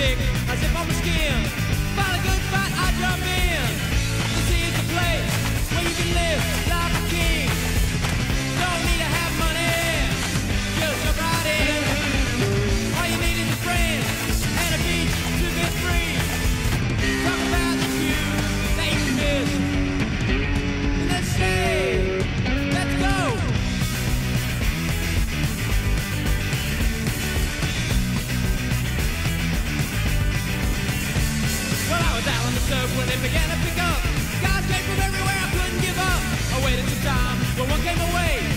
sick, as if on the skin. Find a good fight, I jump in. This is the place where you can live like a king. Don't need to have money, just jump right in. All you need is a friend and a beach to be free. Talk about the view that you can miss. And let's say, let's go. Well, I was out on the surf when it began to pick up. Guys came from everywhere, I couldn't give up. I waited some time, but one came away.